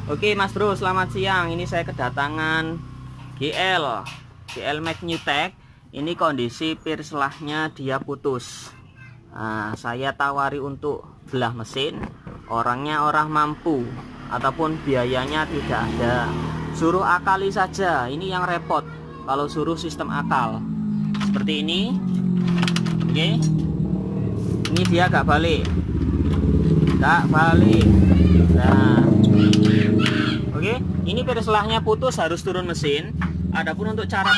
Oke Mas Bro, selamat siang. Ini saya kedatangan GL Magnetech. Ini kondisi pir selahnya dia putus. Nah, saya tawari untuk belah mesin. Orangnya orang mampu ataupun biayanya tidak ada. Suruh akali saja. Ini yang repot kalau suruh sistem akal. Seperti ini. Oke. Ini dia gak balik. Nah. Oke, ini pir selahnya putus, harus turun mesin. Adapun untuk cara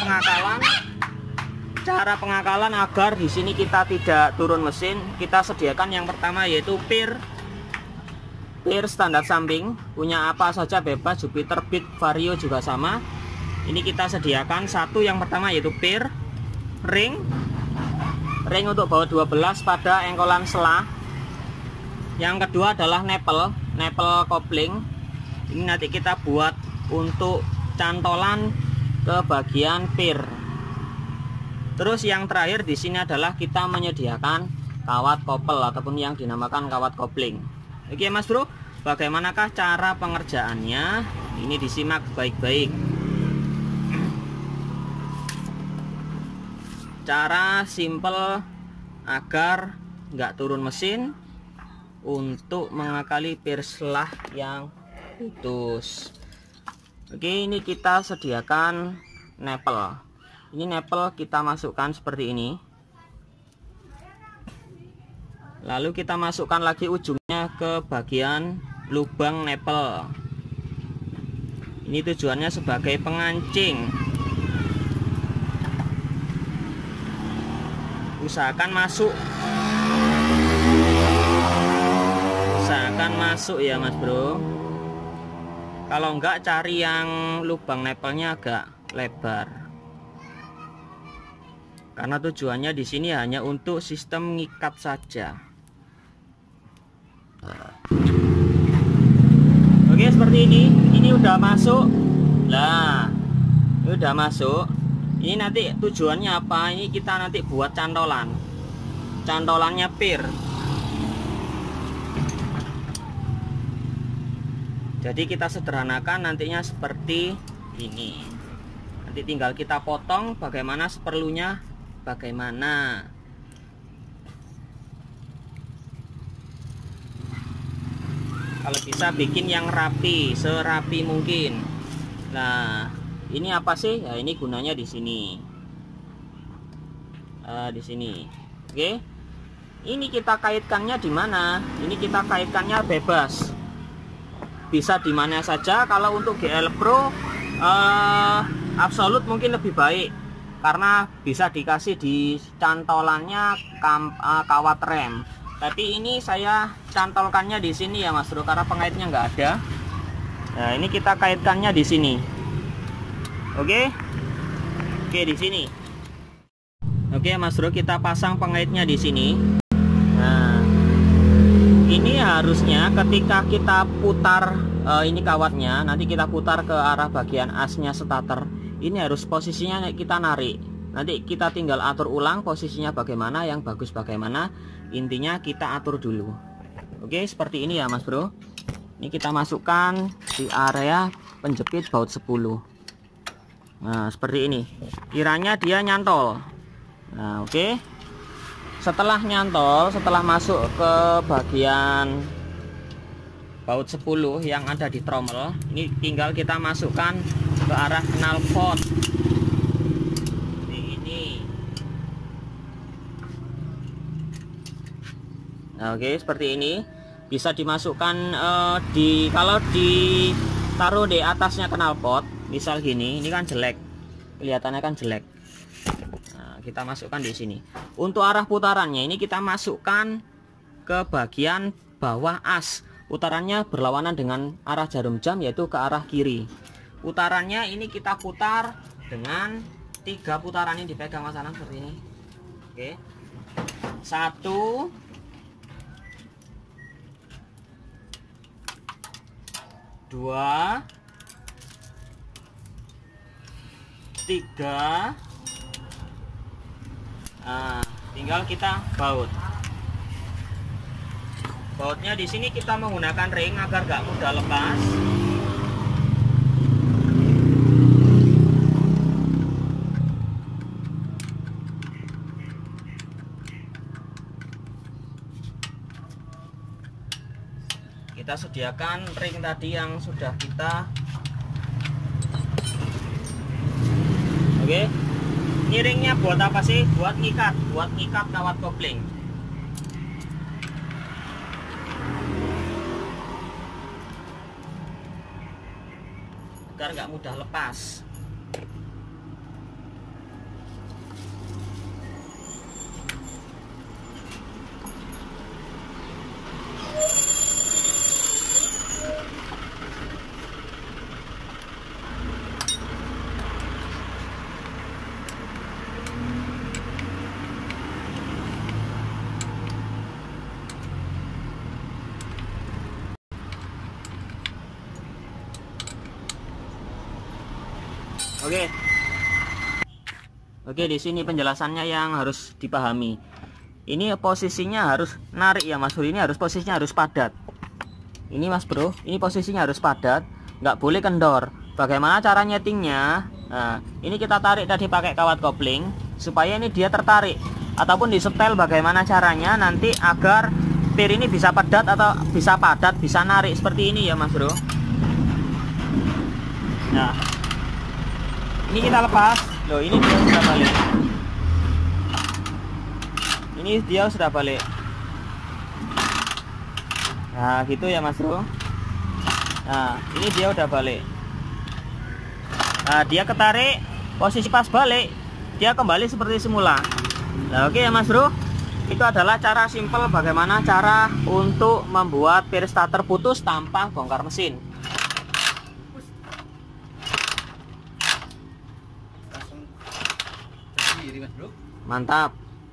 pengakalan agar di sini kita tidak turun mesin, kita sediakan yang pertama yaitu pir standar samping, punya apa saja bebas, Jupiter, Beat, Vario juga sama. Ini kita sediakan satu, yang pertama yaitu pir ring untuk baut 12 pada engkolan selah. Yang kedua adalah nepel kopling. Ini nanti kita buat untuk cantolan ke bagian pir. Terus yang terakhir di sini adalah kita menyediakan kawat kopel ataupun yang dinamakan kawat kopling. Oke Mas Bro, bagaimanakah cara pengerjaannya? Ini disimak baik-baik. Cara simple agar nggak turun mesin untuk mengakali pir selah yang putus. Oke, ini kita sediakan nepel. Ini nepel kita masukkan seperti ini. Lalu kita masukkan lagi ujungnya ke bagian lubang nepel. Ini tujuannya sebagai pengancing. Usahakan masuk ya Mas Bro. Kalau enggak, cari yang lubang nepelnya agak lebar. Karena tujuannya di sini hanya untuk sistem ngikat saja. Oke, seperti ini. Ini udah masuk. Nah, ini udah masuk. Ini nanti tujuannya apa? Ini kita nanti buat cantolannya pir. Jadi kita sederhanakan nantinya seperti ini. Nanti tinggal kita potong bagaimana seperlunya, bagaimana. Kalau bisa bikin yang rapi, serapi mungkin. Nah, ini apa sih? Ya, ini gunanya di sini. Di sini. Oke. Ini kita kaitkannya di mana? Ini kita kaitkannya bebas. Bisa di mana saja. Kalau untuk GL Pro absolut mungkin lebih baik karena bisa dikasih di cantolannya kawat rem. Tapi ini saya cantolkannya di sini ya Mas Bro, karena pengaitnya nggak ada. Nah, ini kita kaitkannya di sini. Oke, di sini. Oke Mas Bro, kita pasang pengaitnya di sini. Nah, ini harusnya ketika kita putar ini kawatnya, nanti kita putar ke arah bagian asnya starter. Ini harus posisinya kita narik. Nanti kita tinggal atur ulang posisinya bagaimana, yang bagus bagaimana. Intinya kita atur dulu. Oke, seperti ini ya Mas Bro. Ini kita masukkan di area penjepit baut 10. Nah, seperti ini. Kiranya dia nyantol. Nah, oke. Setelah nyantol, setelah masuk ke bagian baut 10 yang ada di trommel, ini tinggal kita masukkan ke arah knalpot. Ini. Nah, oke, seperti ini. Bisa dimasukkan kalau ditaruh di atasnya knalpot, misal gini, ini kan jelek. Kelihatannya kan jelek. Kita masukkan di sini. Untuk arah putarannya ini kita masukkan ke bagian bawah as. Putarannya berlawanan dengan arah jarum jam, yaitu ke arah kiri. Putarannya ini kita putar dengan 3 putaran. Ini dipegang Mas Anang seperti ini. Oke. 1 2 3. Nah, tinggal kita baut. Bautnya di sini kita menggunakan ring agar gak mudah lepas. kita sediakan ring tadi yang sudah kita. Oke, ini ringnya buat apa sih? Buat ngikat kawat kopling. Agar nggak mudah lepas. Oke, di sini penjelasannya yang harus dipahami. Ini posisinya harus narik ya Mas Bro. Ini harus posisinya harus padat. Ini Mas Bro, ini posisinya harus padat, nggak boleh kendor. Bagaimana cara nyetingnya? Nah, ini kita tarik tadi pakai kawat kopling supaya ini dia tertarik, ataupun disetel bagaimana caranya nanti agar pir ini bisa padat atau bisa padat, bisa narik seperti ini ya Mas Bro. Nah, ini kita lepas. Loh, ini dia sudah balik. Ini dia sudah balik. Nah, gitu ya Mas Bro. Nah, ini dia udah balik. Nah, dia ketarik, posisi pas balik, dia kembali seperti semula. Nah, oke ya Mas Bro. Itu adalah cara simple bagaimana cara untuk membuat pir starter putus tanpa bongkar mesin. Mantap.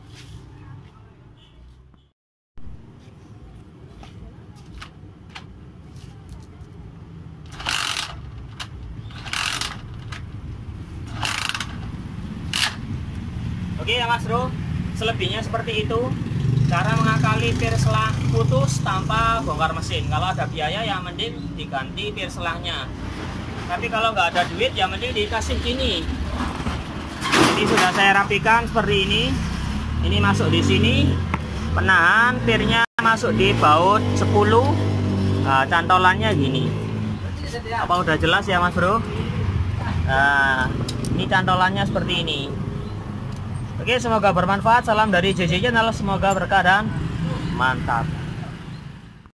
Oke ya Mas Bro, selebihnya seperti itu cara mengakali pir selah putus tanpa bongkar mesin. Kalau ada biaya ya mending diganti pir selahnya, tapi kalau nggak ada duit ya mending dikasih gini. Ini sudah saya rapikan seperti ini. Ini masuk di sini, penahan pirnya masuk di baut 10. Nah, cantolannya gini. Apa udah jelas ya Mas Bro? Nah, ini cantolannya seperti ini. Oke, semoga bermanfaat. Salam dari JJ Channel, semoga berkah dan mantap.